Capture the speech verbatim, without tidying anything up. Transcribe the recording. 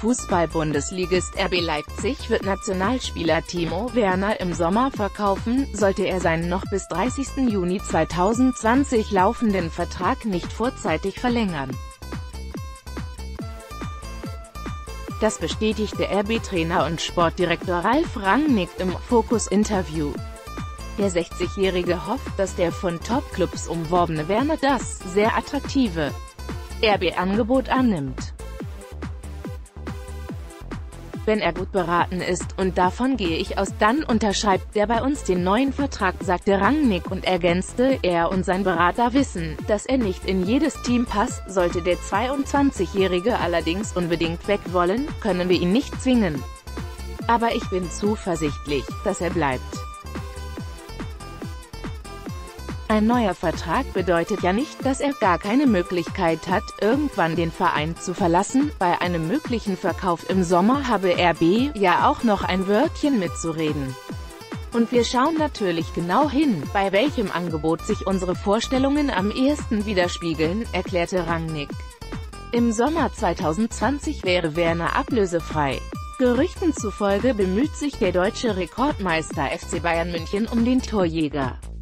Fußball-Bundesligist R B Leipzig wird Nationalspieler Timo Werner im Sommer verkaufen, sollte er seinen noch bis dreißigsten Juni zweitausendzwanzig laufenden Vertrag nicht vorzeitig verlängern. Das bestätigte R B-Trainer und Sportdirektor Ralf Rangnick im Focus-Interview. Der sechzigjährige hofft, dass der von Top-Clubs umworbene Werner das sehr attraktive R B-Angebot annimmt. Wenn er gut beraten ist, und davon gehe ich aus, dann unterschreibt er bei uns den neuen Vertrag, sagte Rangnick und ergänzte, er und sein Berater wissen, dass er nicht in jedes Team passt. Sollte der zweiundzwanzigjährige allerdings unbedingt weg wollen, können wir ihn nicht zwingen. Aber ich bin zuversichtlich, dass er bleibt. Ein neuer Vertrag bedeutet ja nicht, dass er gar keine Möglichkeit hat, irgendwann den Verein zu verlassen. Bei einem möglichen Verkauf im Sommer habe R B ja auch noch ein Wörtchen mitzureden. Und wir schauen natürlich genau hin, bei welchem Angebot sich unsere Vorstellungen am ehesten widerspiegeln, erklärte Rangnick. Im Sommer zweitausendzwanzig wäre Werner ablösefrei. Gerüchten zufolge bemüht sich der deutsche Rekordmeister F C Bayern München um den Torjäger.